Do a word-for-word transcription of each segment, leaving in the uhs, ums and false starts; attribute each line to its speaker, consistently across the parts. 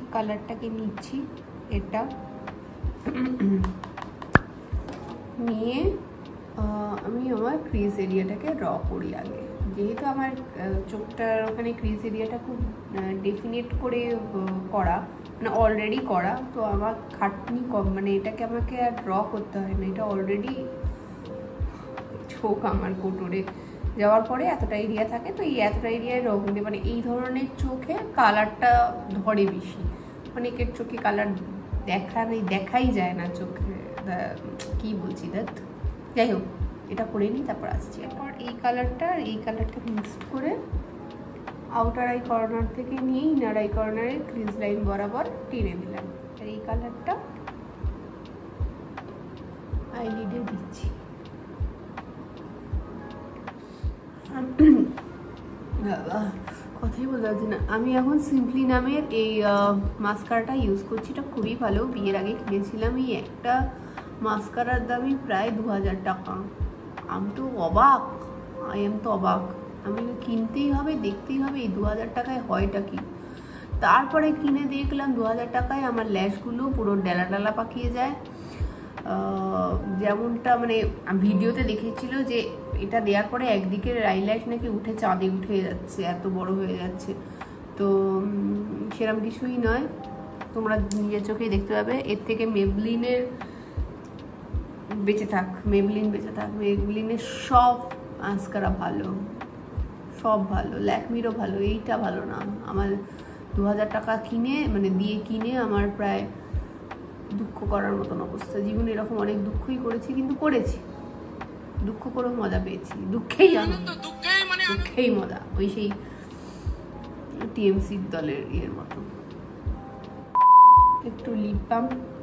Speaker 1: কালারটাকে নিচ্ছি, এটা নিয়ে আমি আমার ক্রিজ এরিয়াটাকে ড্র করি আগে। যেহেতু আমার চোখটার ওখানে ক্রিজ এরিয়াটা খুব ডেফিনেট করে করা, মানে অলরেডি করা, তো আমার খাটনি কম, মানে এটাকে আমাকে আর ড্র করতে হয় না, এটা অলরেডি চোখ আমার কোটরে যাওয়ার পরে এতটা এরিয়া থাকে, তো এই এতটা এরিয়ায় রং দিয়ে, মানে এই ধরনের চোখে কালারটা ধরে বেশি। অনেকের চোখে কালার দেখা নেই, দেখাই যায় না চোখে, কি বলছি দেখ। যাই হোক, এটা করে নিই, তারপর আসছি। এরপর এই কালারটা আর এই কালারটা মিক্স করে আউটার আই কর্নার থেকে নিয়ে ইনার আই কর্নারে ক্রিজ লাইন বরাবর টেনে দিলাম। আর এই কালারটা আইলিডে দিচ্ছি। কথাই বলতে পারছি না। আমি এখন সিম্পলি নামের এই মাস্কারাটা ইউজ করছি, এটা খুবই ভালো। বিয়ের আগে কিনেছিলাম, এই একটা মাস্কারার দামই প্রায় দু হাজার টাকা। আমি তো অবাক, আই এম তো অবাক। আমি কিনতেই হবে, দেখতেই হবে এই দু হাজার টাকায় হয়টা কি। তারপরে কিনে দেখলাম দু হাজার টাকায় আমার ল্যাশগুলো পুরো ডেলা ডালা পাকিয়ে যায়। যেমনটা মানে ভিডিওতে দেখেছিল যে এটা দেওয়ার পরে একদিকের আইল্যাশ নাকি উঠে চাঁদে উঠে যাচ্ছে, এত বড় হয়ে যাচ্ছে। তো সেরকম কিছুই নয়, তোমরা নিজের চোখেই দেখতে পাবে। এর থেকে মেবলিনের বেঁচে থাক, মেবলিন বেঁচে থাক। মেবলিনের সব মাস্কারা ভালো, সব ভালো, ল্যাকমিরও ভালো, এইটা ভালো না। আমার দু হাজার টাকা কিনে মানে দিয়ে কিনে আমার প্রায় দুঃখ করার মতন অবস্থা। জীবনে এরকম অনেক দুঃখই করেছি, কিন্তু করেছি, দুঃখ করে মজা পেয়েছি। দুঃখেই আনন্দ, দুঃখেই মজা, ওই সেই টিএমসির দলের ইয়ের মতো। একটু লিপ বাম,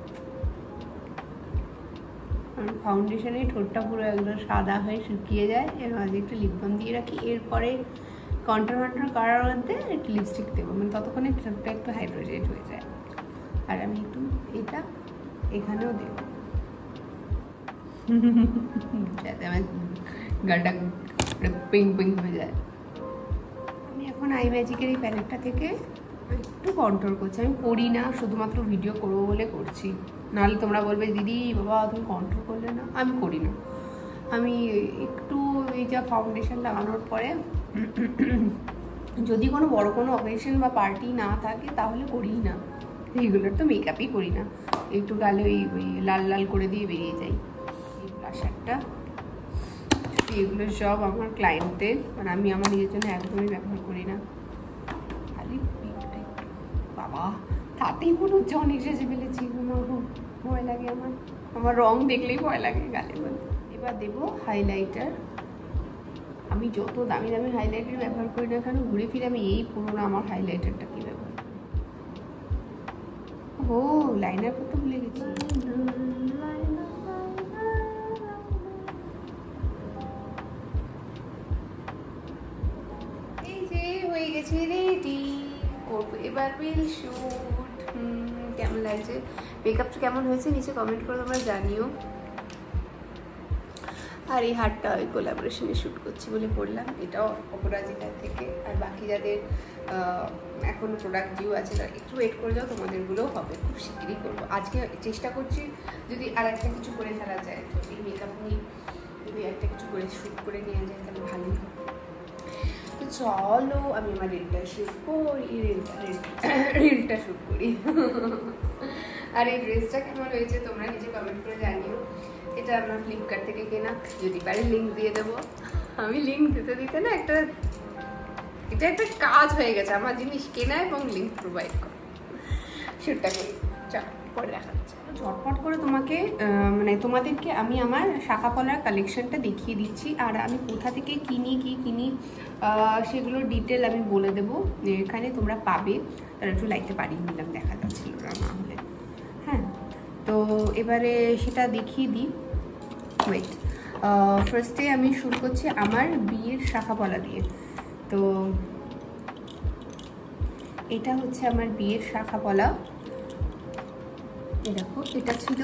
Speaker 1: ফাউন্ডেশনে ঠোঁটটা পুরো একদম সাদা হয়ে শুকিয়ে যায়, এর মাঝে একটু লিপ বাম দিয়ে রাখি। এরপরে কন্ট্রোল কন্ট্রোল করার মধ্যে একটু লিপস্টিক দেবো, মানে ততক্ষণে ঠোঁটটা একটু হাইড্রোজেট হয়ে যায়। আর আমি একটু এটা এখানেও দেবো যাতে আমার গাটা পিঙ্ক পিঙ্ক হয়ে যায়। আমি এখন আই ম্যাজিকের এই প্যালেটটা থেকে একটু কন্ট্রোল করছি। আমি করি না, শুধুমাত্র ভিডিও করবো বলে করছি, নাহলে তোমরা বলবে দিদি বাবা তুমি কন্ট্রোল করলে না। আমি করি না, আমি একটু এই যা ফাউন্ডেশন লাগানোর পরে যদি কোনো বড় কোনো অকেশন বা পার্টি না থাকে তাহলে করিই না। রেগুলার তো মেকআপই করি না, একটু গালে ওই ওই লাল লাল করে দিয়ে বেরিয়ে যাই। এই ব্লাশারটা, এগুলো সব আমার ক্লায়েন্টের, মানে আমি আমার নিজের জন্য একদমই ব্যবহার করি না। খালি পিকটা একটু, বাবা তাতেই মনে হচ্ছে অনেক সেজে ফেলেছি, ভয় লাগে আমার, আমার রং দেখলেই ভয় লাগে গালে বলে। এবার দেবো হাইলাইটার। আমি যত দামি দামি হাইলাইটার ব্যবহার করি না কেন, ঘুরে ফিরে আমি এই পুরোনো আমার হাইলাইটারটা কি ব্যবহার করি। ও লাইনার করতে ভুলে গেছি। এই যে হয়ে গেছে রেডি, করবো এবার বিল শুট। কেমন লাগছে, মেকআপটা কেমন হয়েছে নিচে কমেন্ট করে তোমরা জানিও। আর এই হারটা ওই কোলাবোরেশনে শ্যুট করছি বলে পড়লাম, এটাও অপরাজিতার থেকে। আর বাকি যাদের এখনো প্রোডাক্ট ডিউ আছে তারা একটু ওয়েট করে যাও, তোমাদেরগুলোও হবে, খুব শিগগিরই করবো। আজকে চেষ্টা করছি যদি আর একটা কিছু করে ফেলা যায়, তো এই মেকআপ নিয়ে যদি একটা কিছু করে শ্যুট করে নেওয়া যায় তাহলে ভালোই হবে। তো চলো আমি আমার রিলটা শ্যুট করি, রিলটা রিলটা শ্যুট করি। আর এই ড্রেসটা কেমন হয়েছে তোমরা নিচে কমেন্ট করে জানিও। এটা আমার ফ্লিপকার্ট থেকে কেনা, যদি পারি লিঙ্ক দিয়ে দেবো। আমি লিঙ্ক দিতে দিতে না একটা, এটা একটা কাজ হয়ে গেছে আমার, জিনিস কেনা এবং লিঙ্ক প্রোভাইড করা। শ্যুটটা করি, চল পরে দেখা যাচ্ছে। ঝটপট করে তোমাকে মানে তোমাদেরকে আমি আমার শাখা পলার কালেকশনটা দেখিয়ে দিচ্ছি। আর আমি কোথা থেকে কিনি কি কিনি সেগুলোর ডিটেল আমি বলে দেবো, এখানে তোমরা পাবে। তারা একটু লাইটে পারিয়ে নিলাম, দেখা যাচ্ছিল না না হলে। হ্যাঁ, তো এবারে সেটা দেখিয়ে দিই। ওয়েট, ফার্স্টে আমি শুরু করছি আমার বিয়ের শাখা পলা দিয়ে। তো এটা হচ্ছে আমার বিয়ের শাখা পলা। দেখো এটা ছিল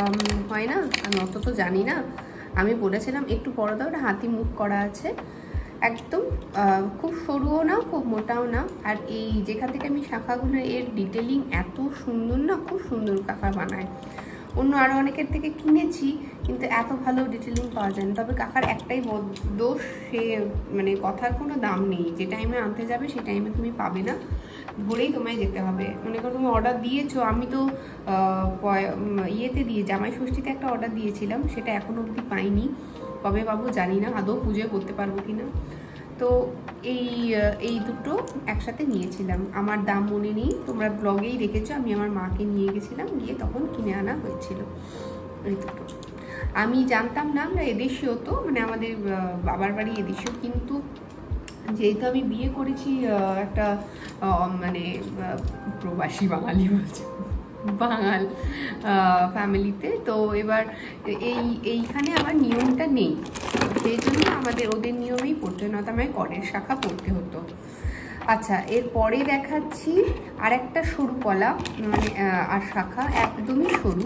Speaker 1: হয় না, আমি অত তো জানি না, আমি বলেছিলাম একটু পরে দাও, ওটা হাতি মুখ করা আছে। একদম খুব সরুও না খুব মোটাও না। আর এই যেখান থেকে আমি শাখাগুলো এর ডিটেলিং এত সুন্দর না, খুব সুন্দর কাকা বানায়। অন্য আরও অনেকের থেকে কিনেছি কিন্তু এত ভালো ডিটেলিং পাওয়া যায় না। তবে কাকার একটাই দোষ, সে মানে কথার কোনো দাম নেই, যে টাইমে আনতে যাবে সেই টাইমে তুমি পাবে না, ধরেই তোমায় যেতে হবে। মনে করো তুমি অর্ডার দিয়েছো, আমি তো ইয়েতে দিয়ে জামাই ষষ্ঠীতে একটা অর্ডার দিয়েছিলাম, সেটা এখনও অবধি পাইনি, কবে পাবো জানি না, আদৌ পুজোয় করতে পারবো কি না। তো এই এই দুটো একসাথে নিয়েছিলাম, আমার দাম মনে নেই, তোমরা ব্লগেই দেখেছো, আমি আমার মাকে নিয়ে গেছিলাম, গিয়ে তখন কিনে আনা হয়েছিল এই দুটো। আমি জানতাম না আমরা এদেশীয়, তো মানে আমাদের বাবার বাড়ি এদেশীয়, কিন্তু যেহেতু আমি বিয়ে করেছি একটা মানে প্রবাসী বাঙালি বলছে বাঙাল ফ্যামিলিতে, তো এবার এই এইখানে আমার নিয়মটা নেই, সেই জন্য আমাদের ওদের নিয়মেই পড়তে হতো, নয়তো আমায় করের শাখা পড়তে হতো। আচ্ছা, এরপরে দেখাচ্ছি আর একটা সরু কলা, মানে আর শাখা একদমই সরু,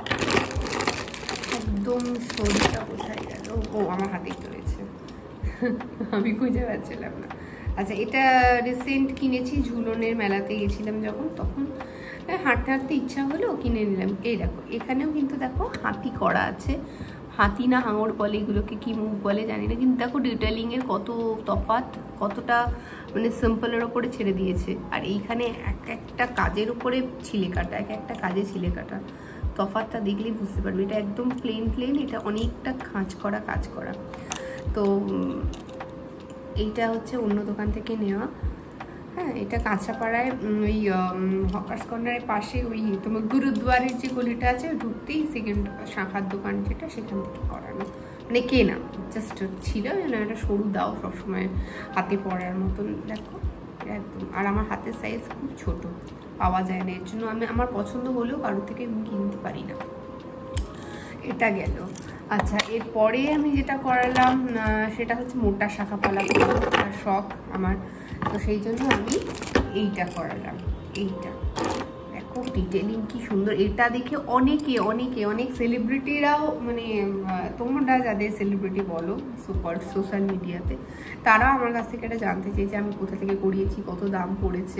Speaker 1: একদম সরুটা কোথায় গেল, ও আমার হাতেই চলেছে, আমি খুঁজে পাচ্ছিলাম না। আচ্ছা, এটা রিসেন্ট কিনেছি, ঝুলনের মেলাতে গেছিলাম যখন, তখন হাঁটতে হাঁটতে ইচ্ছা হলো কিনে নিলাম। এই দেখো, এখানেও কিন্তু দেখো হাতি করা আছে, হাতি না হাঙর বলে, এগুলোকে কি মুখ বলে জানি না, কিন্তু দেখো ডিটেলিংয়ের কত তফাৎ, কতটা মানে সিম্পলের ওপরে ছেড়ে দিয়েছে। আর এইখানে এক একটা কাজের উপরে ছিলে কাটা, এক একটা কাজে ছিলে কাটা, তফাৎটা দেখলেই বুঝতে পারবে। এটা একদম প্লেন প্লেন, এটা অনেকটা খাঁজ করা কাজ করা। তো এইটা হচ্ছে অন্য দোকান থেকে নেওয়া। হ্যাঁ, এটা কাঁচাপাড়ায় ওই হকার্স কর্নারের পাশে ওই তোমার গুরুদুয়ারের যে গলিটা আছে, ঢুকতেই সেকেন্ড শাখার দোকান যেটা, সেখান থেকে করানো, মানে কেনা জাস্ট ছিল না, একটা সরু দাও সবসময় হাতে পড়ার মতন, দেখো একদম। আর আমার হাতের সাইজ খুব ছোট, পাওয়া যায় না, এর জন্য আমি আমার পছন্দ হলেও কারোর থেকে আমি কিনতে পারি না। এটা গেল। আচ্ছা, এরপরে আমি যেটা করালাম সেটা হচ্ছে মোটা শাখা পালা করার শখ আমার, তো সেই জন্য আমি এইটা করালাম। এইটা দেখো ডিটেলিং কি সুন্দর, এটা দেখে অনেকে অনেকে অনেক সেলিব্রিটিরাও, মানে তোমরা যাদের সেলিব্রিটি বলো সুপার সোশ্যাল মিডিয়াতে, তারাও আমার কাছ থেকে এটা জানতে চেয়েছে আমি কোথা থেকে করিয়েছি, কত দাম পড়েছে।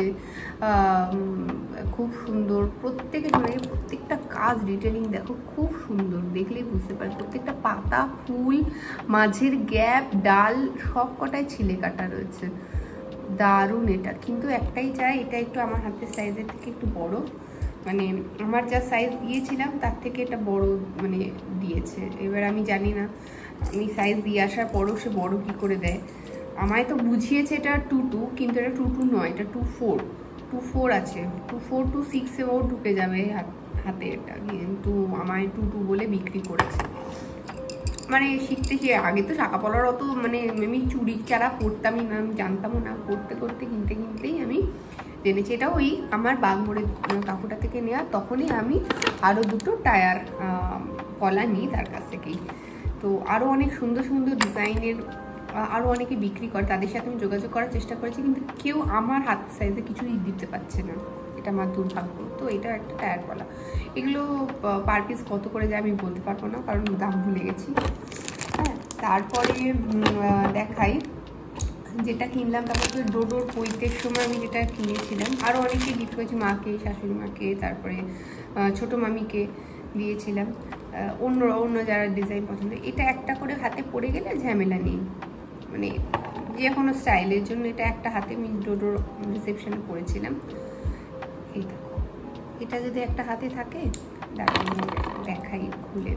Speaker 1: খুব সুন্দর প্রত্যেকের, মানে প্রত্যেকটা কাজ ডিটেলিং দেখো খুব সুন্দর, দেখলেই বুঝতে পারি। প্রত্যেকটা পাতা, ফুল, মাঝের গ্যাপ, ডাল সব কটায় ছিলে কাটা রয়েছে, দারুণ। এটা কিন্তু একটাই চাই, এটা একটু আমার হাতের সাইজের থেকে একটু বড়, মানে আমার যা সাইজ দিয়েছিলাম তার থেকে এটা বড় মানে দিয়েছে। এবার আমি জানি না, আমি সাইজ দিয়ে আসার পরও সে বড় কী করে দেয়। আমায় তো বুঝিয়েছে এটা টু টু, কিন্তু এটা টু টু নয়, এটা টু ফোর টু ফোর আছে, টু ফোর টু সিক্সে ও ঢুকে যাবে হাতে, এটা কিন্তু আমায় টু টু বলে বিক্রি করেছে। মানে শিখতে গিয়ে আগে তো শাখা পলার অত মানে আমি চুড়ি চারা পরতামই না, আমি জানতামও না, করতে করতে কিনতে কিনতেই আমি জেনেছি। এটা ওই আমার বাগমোড়ের কাকুটা থেকে নেওয়া, তখনই আমি আরও দুটো টায়ার পলা নিই তার কাছ থেকেই। তো আরও অনেক সুন্দর সুন্দর ডিজাইনের আরও অনেকে বিক্রি করে, তাদের সাথে আমি যোগাযোগ করার চেষ্টা করেছি, কিন্তু কেউ আমার হাত সাইজে কিছুই দিতে পারছে না, এটা আমার দুর্ভাগ্য। তো এটা একটা টায়ার পলা, এগুলো পার পিস কত করে যায় আমি বলতে পারবো না, কারণ দাম ভুলে গেছি। হ্যাঁ, তারপরে দেখাই যেটা কিনলাম, তারপরে ডোডোর পৈতের সময় আমি যেটা কিনেছিলাম, আরও অনেকে গিফট করেছি, মাকে, শাশুড়ি মাকে, তারপরে ছোটো মামিকে দিয়েছিলাম, অন্য অন্য যারা ডিজাইন পছন্দ। এটা একটা করে হাতে পড়ে গেলে ঝামেলা নেই, মানে যে কোনো স্টাইলের জন্য এটা একটা হাতে আমি ডোডোর রিসেপশনে পরেছিলাম। এই দেখো, এটা যদি একটা হাতে থাকে, দেখাই খুলে,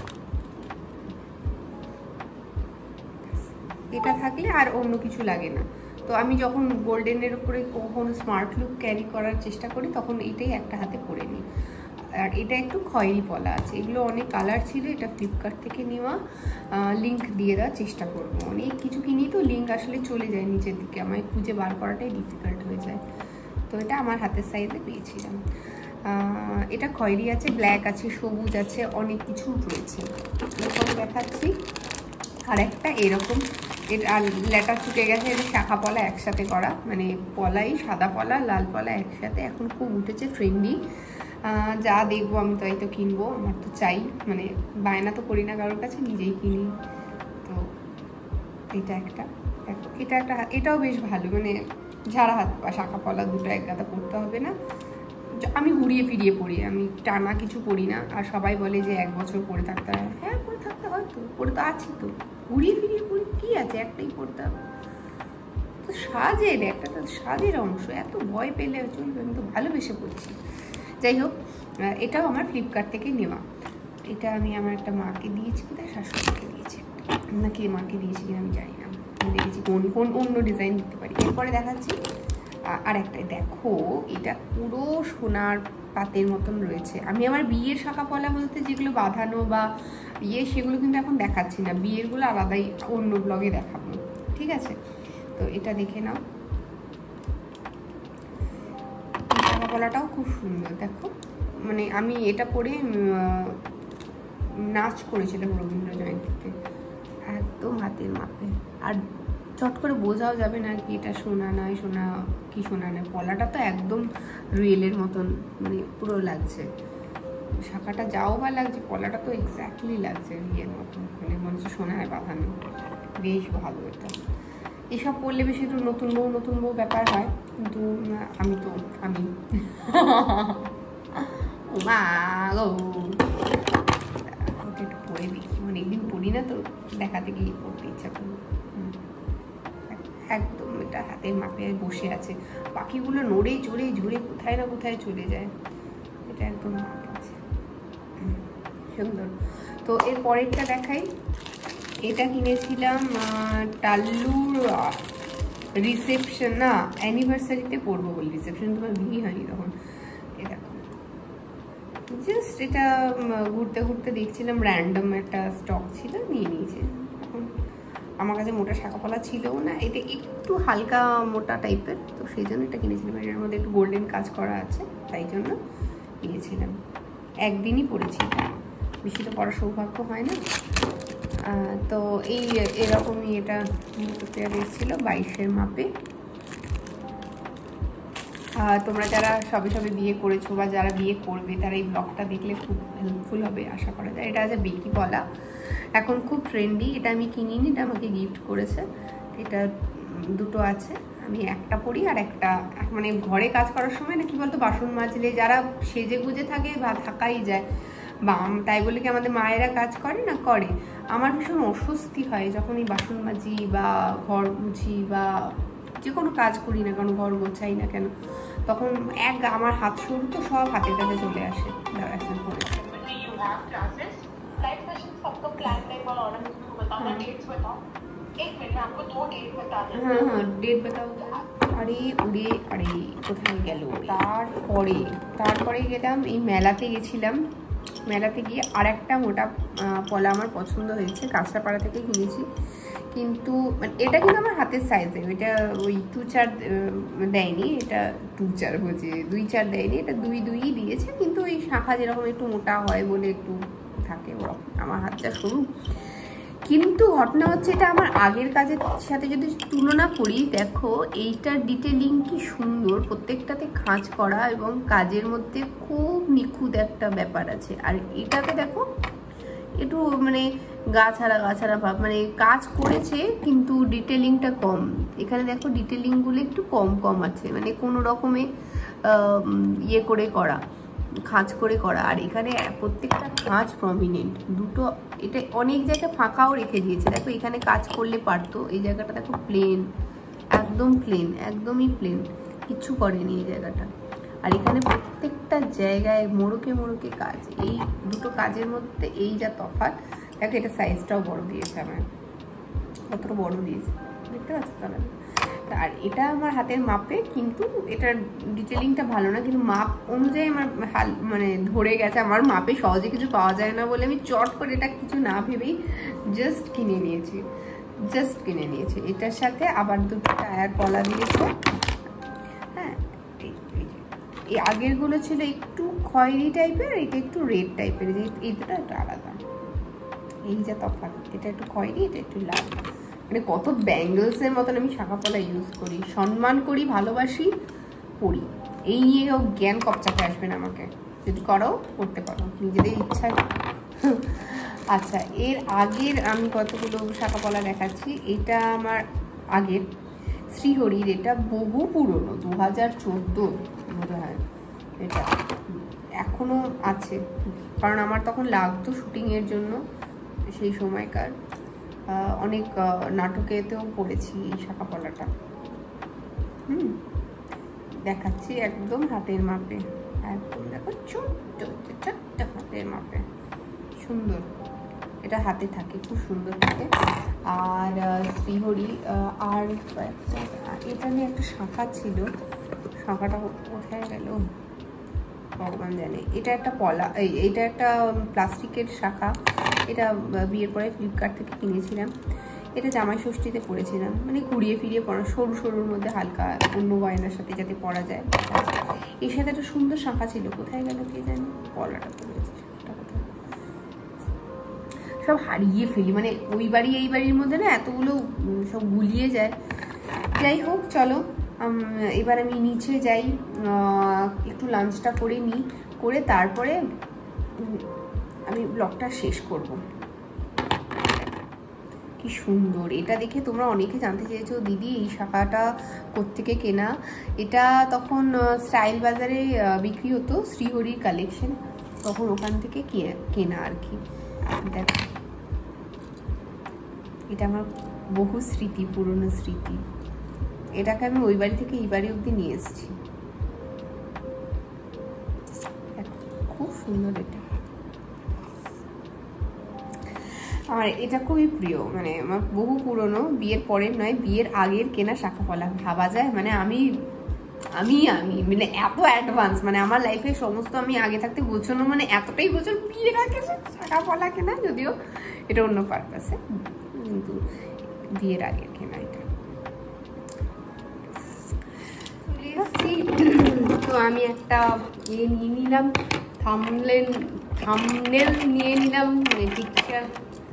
Speaker 1: এটা থাকলে আর অন্য কিছু লাগে না। তো আমি যখন গোল্ডেনের উপরে কখনো স্মার্ট লুক ক্যারি করার চেষ্টা করি, তখন এইটাই একটা হাতে পরে নিই। আর এটা একটু খয়েরি পলা আছে, এগুলো অনেক কালার ছিল, এটা ফ্লিপকার্ট থেকে নেওয়া, লিঙ্ক দিয়ে দেওয়ার চেষ্টা করবো। অনেক কিছু কিনি তো লিঙ্ক আসলে চলে যায় নিচের দিকে, আমায় খুঁজে বার করাটাই ডিফিকাল্ট হয়ে যায়। তো এটা আমার হাতের সাইজে পেয়েছিলাম। এটা খয়েরি আছে, ব্ল্যাক আছে, সবুজ আছে, অনেক কিছু রয়েছে, এরকম দেখাচ্ছি। আর একটা এরকম, আর লেটার চুকে গেছে, এটা শাখা পলা একসাথে করা, মানে পলাই সাদা পলা লাল পলা একসাথে, এখন খুব উঠেছে ট্রেন্ডি। যা দেখবো আমি তাই তো কিনবো, আমার তো চাই, মানে বায়না তো করি না কারোর কাছে, নিজেই কিনি। তো এটা একটা দেখো এটা একটা, এটাও বেশ ভালো, মানে ঝাড়া হাত পা শাখা পলা দুটো এক গাদা পরতে হবে না। আমি ঘুরিয়ে ফিরিয়ে পড়ি, আমি টানা কিছু পড়ি না। আর সবাই বলে যে এক বছর পরে থাকতে হয়, হ্যাঁ পরে থাকতে হয় তো, পরে তো আছি তো, ঘুরিয়ে ফিরিয়ে পড়ি, কী আছে, একটাই পড়তে হবে তো। সাজের একটা তো সাজের অংশ, এত ভয় পেলে চলবে, আমি তো ভালোবেসে পড়ছি। যাই হোক, এটাও আমার ফ্লিপকার্ট থেকে নেওয়া। এটা আমি আমার একটা মাকে দিয়েছি, কোথায় শাশুড়িকে দিয়েছি নাকি মাকে দিয়েছি কিনা আমি জানি না, আমি দেখেছি কোন কোন অন্য ডিজাইন দিতে পারি। এরপরে দেখাচ্ছি আর একটা, দেখো এটা পুরো সোনার পাতের মতন রয়েছে। আমি আমার বিয়ের শাখা পলা বলতে যেগুলো বাঁধানো বা ইয়ে সেগুলো কিন্তু এখন দেখাচ্ছি না, বিয়েরগুলো আলাদাই অন্য ব্লগে দেখাবো, ঠিক আছে? তো এটা দেখে নাও, শাখা পলাটাও খুব সুন্দর। দেখো মানে আমি এটা পরে নাচ করেছিলাম রবীন্দ্র জয়ন্তীতে, একদম হাতের মাপে। আর চট করে বোঝাও যাবে না কি এটা সোনা নয়, সোনা কি সোনা নয়। পলাটা তো একদম রিয়েলের মতন, মানে পুরো লাগছে। শাখাটা যাও বা লাগছে, পলাটা তো এক্স্যাক্টলি লাগছে রিয়েল মতন, মানে মনে হচ্ছে সোনায় বাঁধানো। বেশ ভালো এটা। এসব পড়লে বেশি একটু নতুন বউ নতুন বউ ব্যাপার হয়, কিন্তু আমি তো আমি মা গো একটু পরে দেখি, অনেকদিন পড়ি না তো, দেখাতে গিয়ে পড়তে ইচ্ছা করি। একদম এটা হাতের মাপে বসে আছে, পাখিগুলো নড়ে চড়ে ঝুড়ে কোথায় না কোথায় চলে যায়, এটা একদম মাপ আছে, সুন্দর। তো এর পরেরটা দেখাই, এটা কিনেছিলাম টাল্লুর রিসেপশন, না অ্যানিভার্সারিতে পরবো বলি, রিসেপশন তোমার বিয়ে হয়নি তখন। এ দেখো জাস্ট এটা ঘুরতে ঘুরতে দেখছিলাম, র্যান্ডম একটা স্টক ছিল, নিয়ে নিয়েছে। এখন আমার কাছে মোটা শাখা পলা ছিলও না, এটা একটু হালকা মোটা টাইপের, তো সেই জন্য এটা কিনেছিলাম। এটার মধ্যে একটু গোল্ডেন কাজ করা আছে, তাই জন্য নিয়েছিলাম। একদিনই পরেছি, বেশি তো পড়ার সৌভাগ্য হয় না। তো এই এরকমই এটা দুটো পেয়ার এসেছিলো বাইশের মাপে। তোমরা যারা সবে সবে বিয়ে করেছো বা যারা বিয়ে করবে তারা এই ব্লগটা দেখলে খুব হেল্পফুল হবে আশা করা যায়। এটা আছে বেকি পলা, এখন খুব ট্রেন্ডি। এটা আমি কিনিনি, এটা আমাকে গিফট করেছে। এটা দুটো আছে, আমি একটা পরি আর একটা, মানে ঘরে কাজ করার সময় না কি বলতো, বাসন মাজলে যারা সেজে গুজে থাকে বা থাকাই যায়, বা তাই বলে কি আমাদের মায়েরা কাজ করে না, করে। আমার ভীষণ অস্বস্তি হয় যখন এই বাসন মাজি বা ঘর মুছি বা যে কোনো কাজ করি না কেন, ঘর গোছাই না কেন, তখন এক আমার হাত সরু তো সব হাতের কাছে চলে আসে। হ্যাঁ হ্যাঁ ডেট বেতাও, আরে উড়ে আরে কোথায় গেল। তারপরে তারপরে গেলাম এই মেলাতে গেছিলাম, মেলাতে গিয়ে আর একটা মোটা পলা আমার পছন্দ হয়েছে, কাঁচরাপাড়া থেকে কিনেছি। কিন্তু মানে এটা কিন্তু আমার হাতের সাইজে, এটা ওই টু চার দেয়নি, এটা টু চার বলছে দুই চার দেয়নি, এটা দুই দুইই দিয়েছে। কিন্তু ওই শাখা যেরকম একটু মোটা হয় বলে একটু থাকে ওরকম, আমার হাতটা সরু। কিন্তু ঘটনা হচ্ছে এটা আমার আগের কাজের সাথে যদি তুলনা করি, দেখো এইটার ডিটেলিং কি সুন্দর, প্রত্যেকটাতে খাঁজ করা এবং কাজের মধ্যে খুব নিখুঁত একটা ব্যাপার আছে। আর এটাতে দেখো একটু মানে গা ছাড়া গা ছাড়া ভাব, মানে কাজ করেছে কিন্তু ডিটেলিংটা কম। এখানে দেখো ডিটেলিংগুলো একটু কম কম আছে, মানে কোনো রকমে ইয়ে করে করা, খাঁজ করে করা। আর এখানে প্রত্যেকটা খাঁজ প্রমিনেন্ট, দুটো এটা অনেক জায়গায় ফাঁকাও রেখে দিয়েছে। দেখো এখানে কাজ করলে পারতো, এই জায়গাটা দেখো প্লেন, একদম প্লেন, একদমই প্লেন, কিচ্ছু করেনি এই জায়গাটা। আর এখানে প্রত্যেকটা জায়গায় মোড়কে মোড়কে কাজ। এই দুটো কাজের মধ্যে এই যা তফাৎ, দেখো এটা সাইজটাও বড় দিয়েছে আমার, কতটা বড় দিয়েছে দেখতে পাচ্ছ তাহলে। আর এটা আমার হাতের মাপে, কিন্তু এটার ডিটেলিংটা ভালো না, কিন্তু মাপ অনুযায়ী আমার হাল মানে ধরে গেছে। আমার মাপে সহজে কিছু পাওয়া যায় না বলে আমি চট করে এটা কিছু না ভেবেই জাস্ট কিনে নিয়েছি, জাস্ট কিনে নিয়েছি। এটার সাথে আবার দুটো টায়ার পলা দিয়েছে। হ্যাঁ এই আগেরগুলো ছিল একটু খয়েরি টাইপের, এটা একটু রেড টাইপের, যে এই দুটো একটু আলাদা, এই যা তফাৎ, এটা একটু খয়েরি, এটা একটু লাল। মানে কত ব্যাঙ্গলসের মতন আমি শাখা পলা ইউজ করি, সম্মান করি, ভালোবাসি, পরি। এই নিয়েও জ্ঞান কপচাতে আসবে না আমাকে, যদি করো করতে পারো নিজেদের ইচ্ছা। আচ্ছা এর আগের আমি কতগুলো শাখা পলা দেখাচ্ছি। এটা আমার আগের শ্রীহরির, এটা বহু পুরনো, দু হাজার চোদ্দো বোধ হয় এটা, এখনও আছে, কারণ আমার তখন লাগতো শুটিংয়ের জন্য, সেই সময়কার অনেক নাটকেতেও পড়েছি এই শাখা পলাটা। হুম, দেখাচ্ছি একদম হাতের মাপে, একদম দেখো ছোট্ট ছোট্ট হাতের মাপে, সুন্দর, এটা হাতে থাকে, খুব সুন্দর থাকে। আর শ্রীহরি, আর এটা নিয়ে একটা শাখা ছিল, শাখাটা কোথায় গেল ভগবান জানে। এটা একটা পলা, এই এটা একটা প্লাস্টিকের শাখা, এটা বিয়ের পরে ফ্লিপকার্ট থেকে কিনেছিলাম। এটা জামাই ষষ্ঠীতে পরেছিলাম, মানে ঘুরিয়ে ফিরিয়ে পরা, সরু সরুর মধ্যে হালকা অন্য গয়নার সাথে যাতে পরা যায়। এর সাথে একটা সুন্দর শাখা ছিল, কোথায় গেল কে জানি, পলাটা পড়েছে, শাখাটা কোথায়, সব হারিয়ে ফেলি, মানে ওই বাড়ি এই বাড়ির মধ্যে না এতগুলো সব গুলিয়ে যায়। যাই হোক চলো, এবার আমি নিচে যাই, একটু লাঞ্চটা করে নিই, করে তারপরে আমি ব্লগটা শেষ করব। কি সুন্দর, এটা দেখে তোমরা অনেকে জানতে চেয়েছো দিদি এই শাখাটা কোত্থেকে কেনা। এটা তখন স্টাইল বাজারে বিক্রি হতো, শ্রীহরির কালেকশন, তখন ওখান থেকে কেনা আর কি। দেখো, এটা আমার বহু স্মৃতি, পুরনো স্মৃতি। এটাকে আমি ওই বাড়ি থেকে এই বাড়ি অবধি নিয়ে এসেছি, খুব সুন্দর। এটা আমার এটা খুবই প্রিয়, মানে আমার বহু পুরনো, বিয়ের পরের নয়, বিয়ের আগের কেনা শাখা পলা, ভাবা যায়। মানে আমি আমি আমি মানে এত অ্যাডভান্স, মানে আমার লাইফে সমস্ত আমি আগে থাকতে গোছানো, মানে এতটাই গোছানো, বিয়ের আগে শাখা পলা কেনা, যদিও এটা অন্য পারপাসে, কিন্তু বিয়ের আগের কেনা এটা। তো আমি একটা ইয়ে নিয়ে নিলাম, থাম্বনেল থাম্বনেল নিয়ে নিলাম, মানে পিকচার,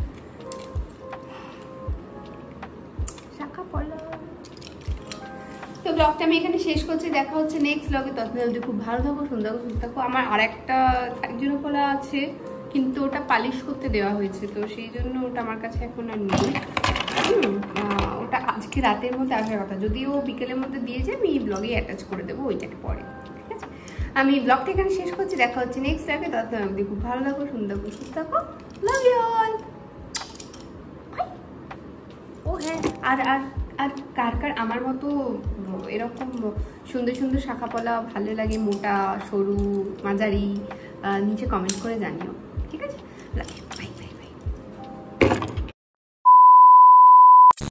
Speaker 1: শাখা পলা। তো ব্লগটা আমি এখানে শেষ করছি, দেখা হচ্ছে নেক্সট ব্লগে। ততদিন অবধি খুব ভালো থাকো, সুন্দর সুস্থ থাকো। আমার আর একটা একজন পলা আছে, কিন্তু ওটা পালিশ করতে দেওয়া হয়েছে, তো সেই জন্য ওটা আমার কাছে এখন আর নেই। ওটা আজকে রাতের মধ্যে আসার কথা, যদিও বিকেলের মধ্যে দিয়ে যায়, আমি এই ব্লগে অ্যাটাচ করে দেবো ওইটাকে পরে, ঠিক আছে। আমি ব্লগটা এখানে শেষ করছি, দেখা হচ্ছে নেক্সট ব্লগে। ততদিন অবধি খুব ভালো থাকো, সুন্দর সুস্থ থাকো, লাভ ইউ অল। ও হ্যাঁ, আর আর আর কার কার আমার মতো এরকম সুন্দর সুন্দর শাখা পলা ভালো লাগে, মোটা সরু মাঝারি, নিচে কমেন্ট করে জানিও, ঠিক আছে।